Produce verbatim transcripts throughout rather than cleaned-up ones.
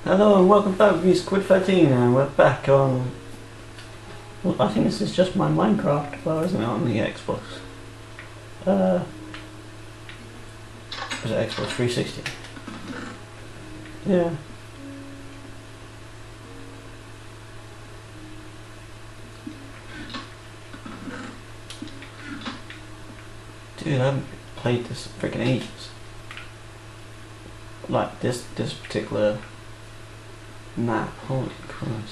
Hello and welcome back with Squid thirteen, and we're back on... Well, I think this is just my Minecraft well, isn't it, on the Xbox? Uh... Was it Xbox three sixty? Yeah. Dude, I haven't played this in freaking ages. Like, this, this particular map, holy Christ.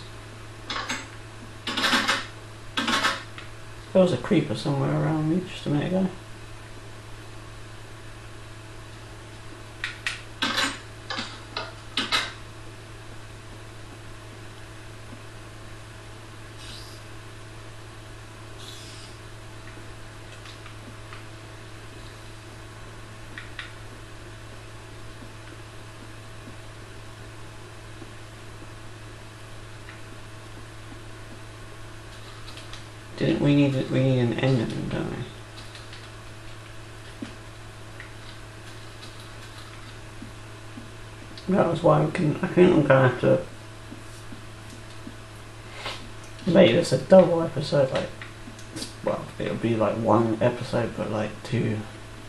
There was a creeper somewhere around me just a minute ago. Didn't we need it? We need an enderman, don't we? That was why we couldn't. I think I'm gonna have to make this a double episode. Like, well, it'll be like one episode, but like two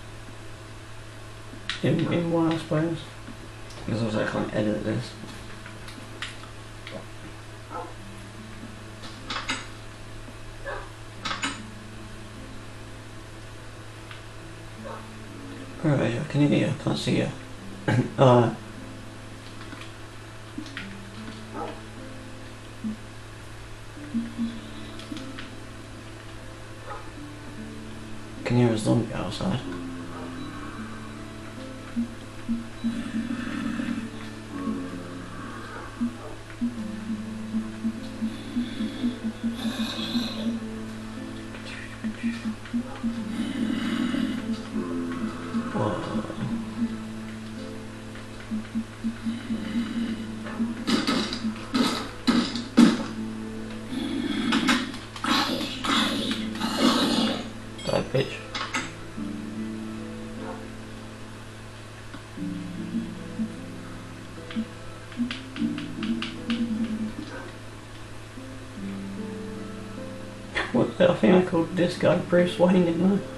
in in one, I suppose. Because also I can't edit this. Alright, I can hear you, I can't see you. uh, can hear a zombie outside. Die, bitch. What? I think I called this guy Bruce Wayne, didn't I?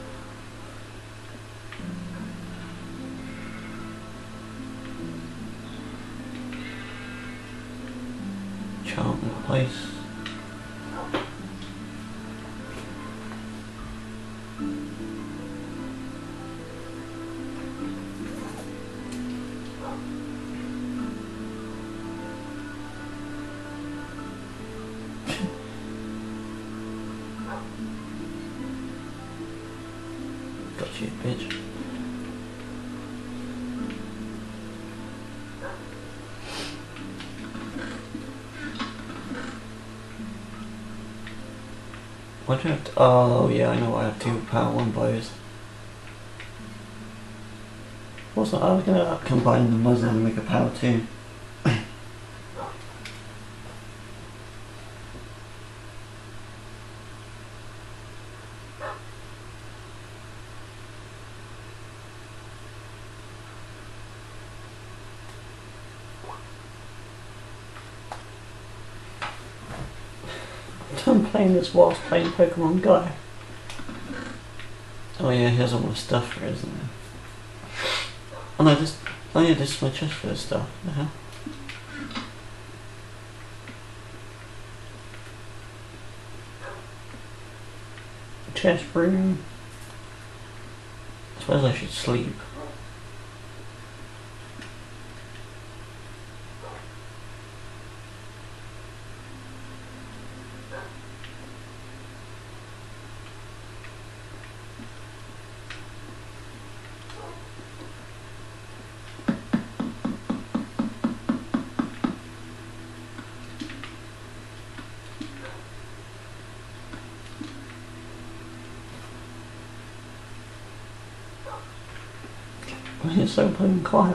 Charming place. Got you, bitch. What do I have to, oh yeah, I know I have two power one bows. Also, I was gonna combine the muzzle and make a power two. I'm playing this whilst playing Pokemon Go. Oh yeah, here's all my stuff for, isn't there? Oh no, this. Oh yeah, this is my chest for this stuff. What the hell? Chest room. I suppose I should sleep. Why is it so blooming quiet?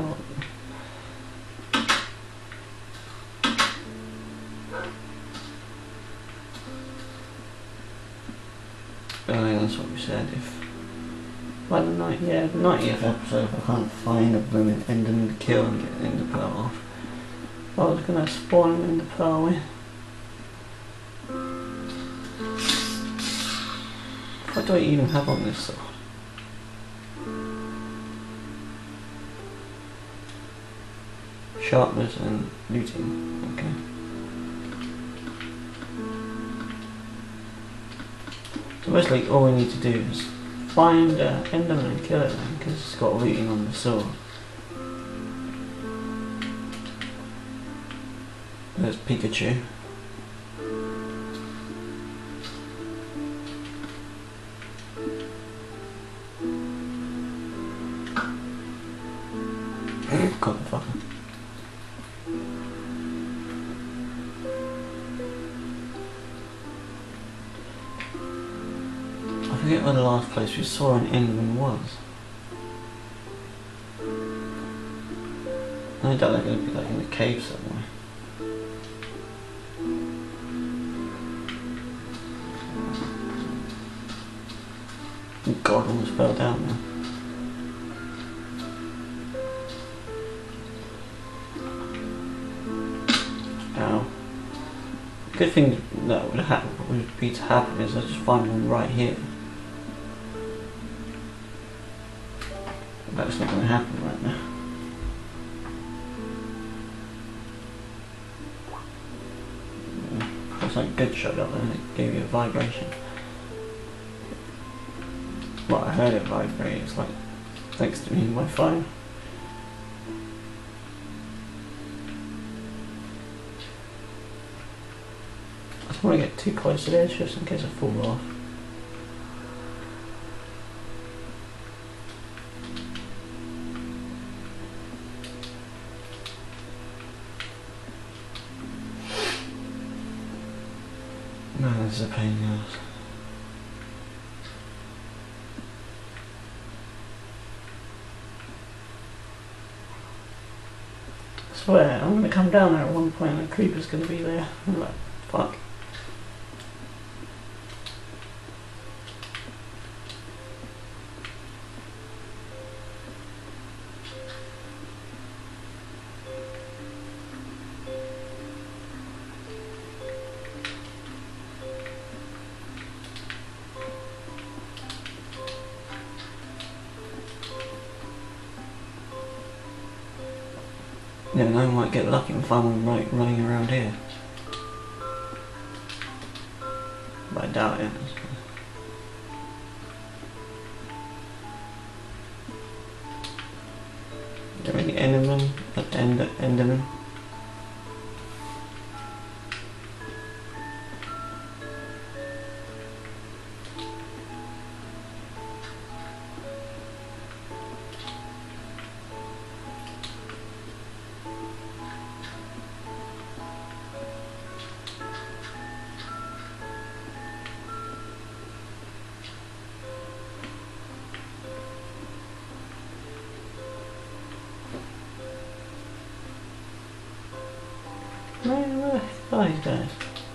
Oh yeah, that's what we said. If by the night, yeah, the ninetieth episode, if I can't find a blooming ending to kill and get in to put it off, I was gonna spawn him in the Pearl. What do I even have on this sword? Sharpness and looting, okay. So basically all we need to do is find uh, Enderman and kill it then, because it's got looting on the sword. There's Pikachu. God the fucker. I forget where the last place we saw an Enderman was. I doubt they're going to be like in a cave somewhere. Oh God, almost fell down there. Ow. Good thing that would happen would be to happen is I just find one right here. That's not going to happen right now. That's like good shot up there and it gave you a vibration. Well, I heard it vibrate, it's like thanks to me and my phone. I just want to get too close to the edge just in case I fall off. Man, this is a pain in the ass. I swear, I'm gonna come down there at one point and a creeper's gonna be there. I'm like, fuck. Yeah, and I might get lucky and find one right running around here. But I doubt it. Are there any Enderman? End Enderman? Where, where the heck are these guys?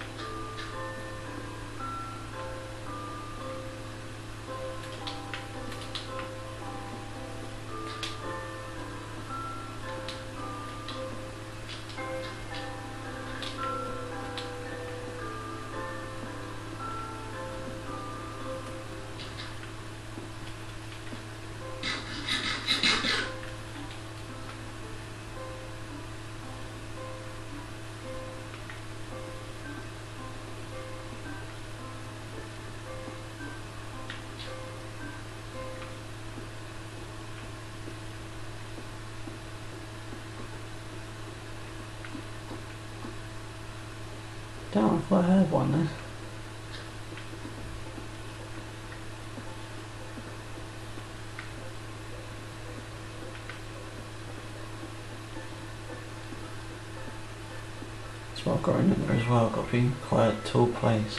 Don't know if I heard one then. That's what I've got to remember as well, I've got to be quite a tall place.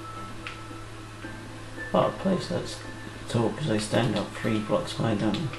But a place that's tall because they stand up three blocks high, don't they?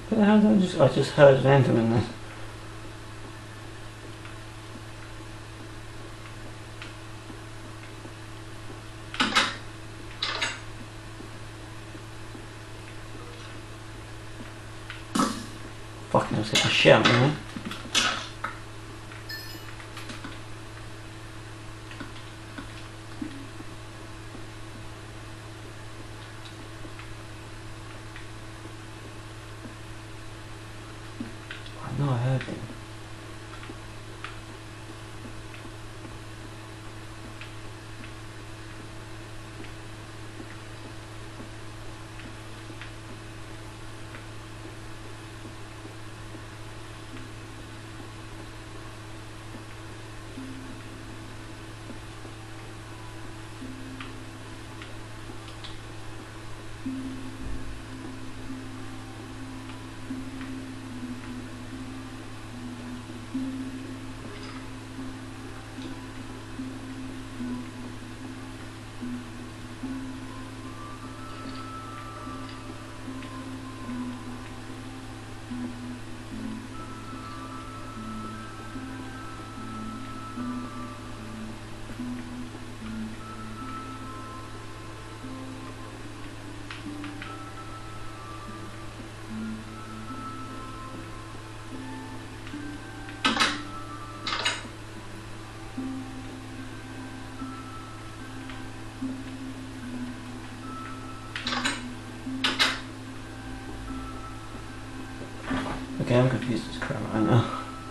But how did I just I just heard an Enderman then. Fucking, I was getting shit out of me, man. I know I heard him. Okay, I'm confused as crap right now.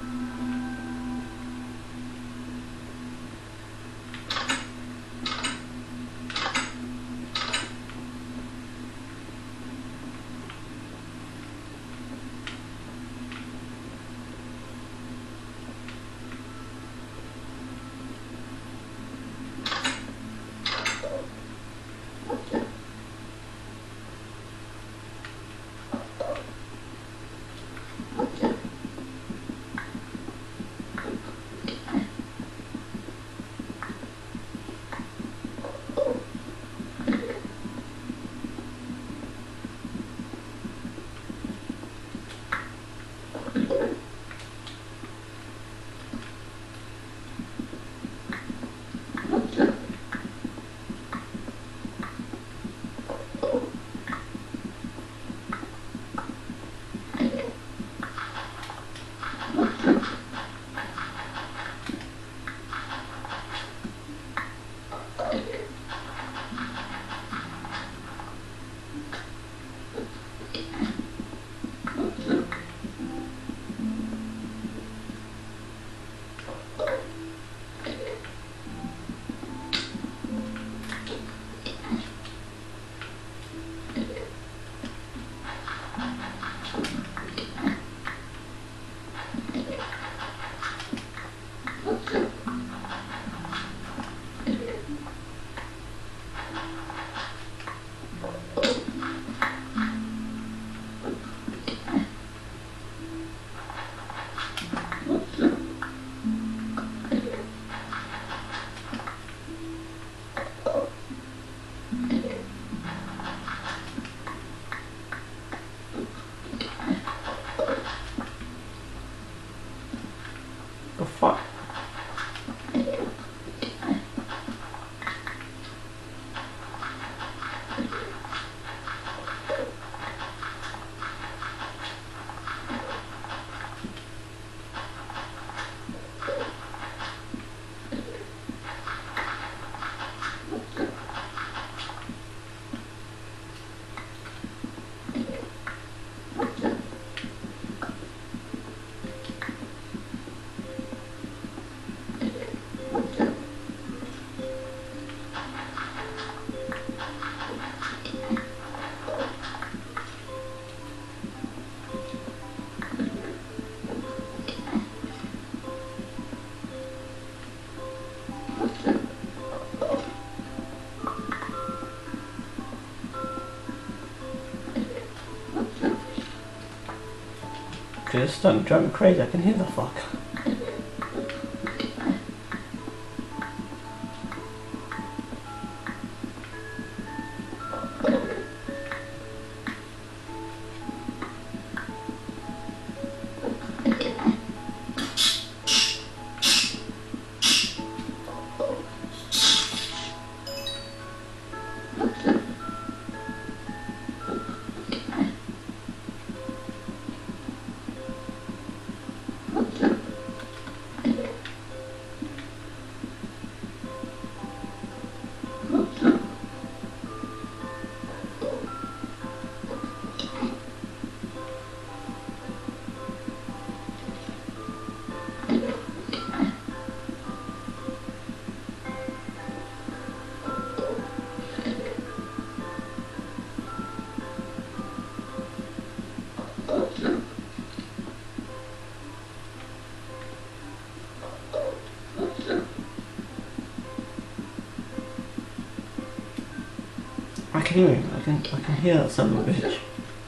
The fuck? It's starting to drive me crazy. I can hear the fuck. hearing. I can I can hear that son of a bitch.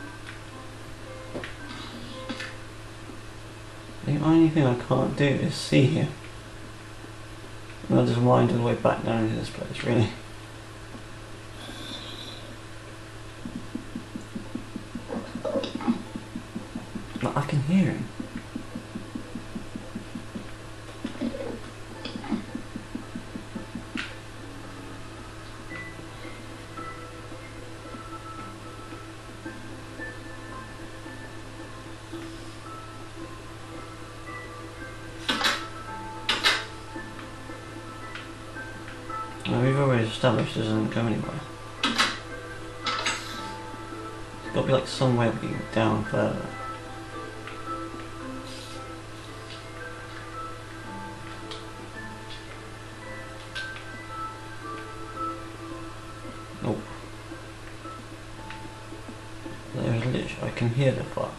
The only thing I can't do is see him. And I'll just wind all the way back down into this place, really. But I can hear him. Now we've already established this doesn't go anywhere. There's got to be like some way of getting down further. Oh. There's literally, I can hear the fire.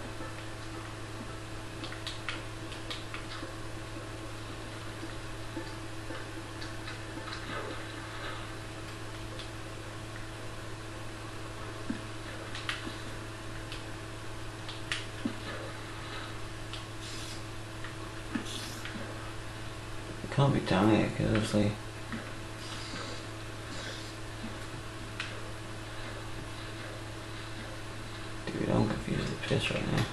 Can't be down here because obviously dude, I'm confused with the piss right now.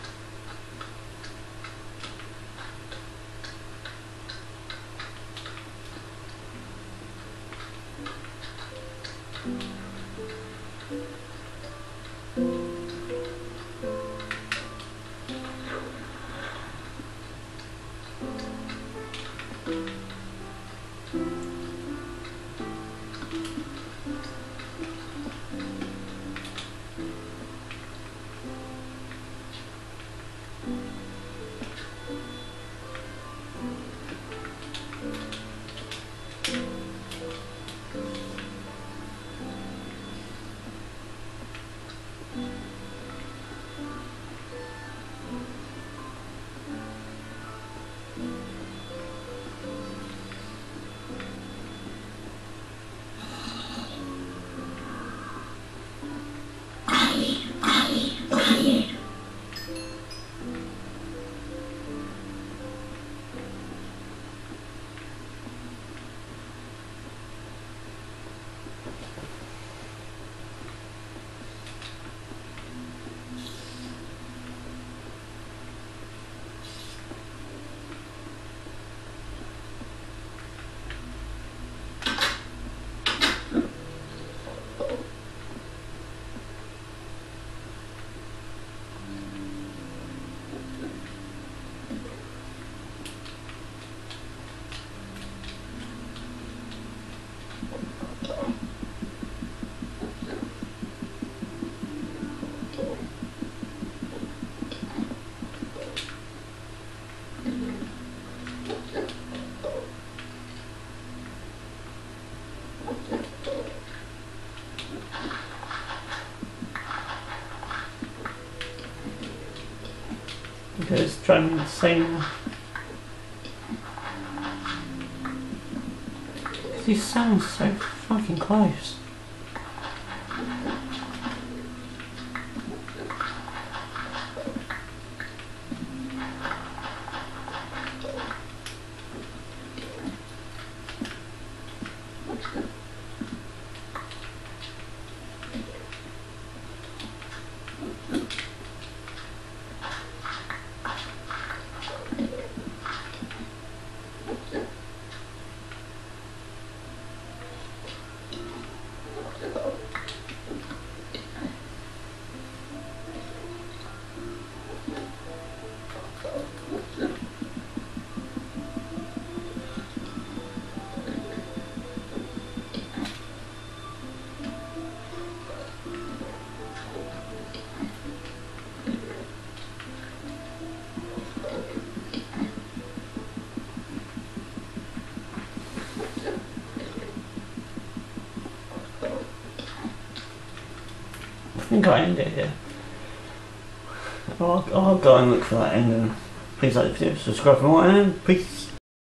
Okay, it's driving insane. These sounds so fucking close. I think I end it here. I'll, I'll go and look for that ending. Please like the video, subscribe for more, and peace.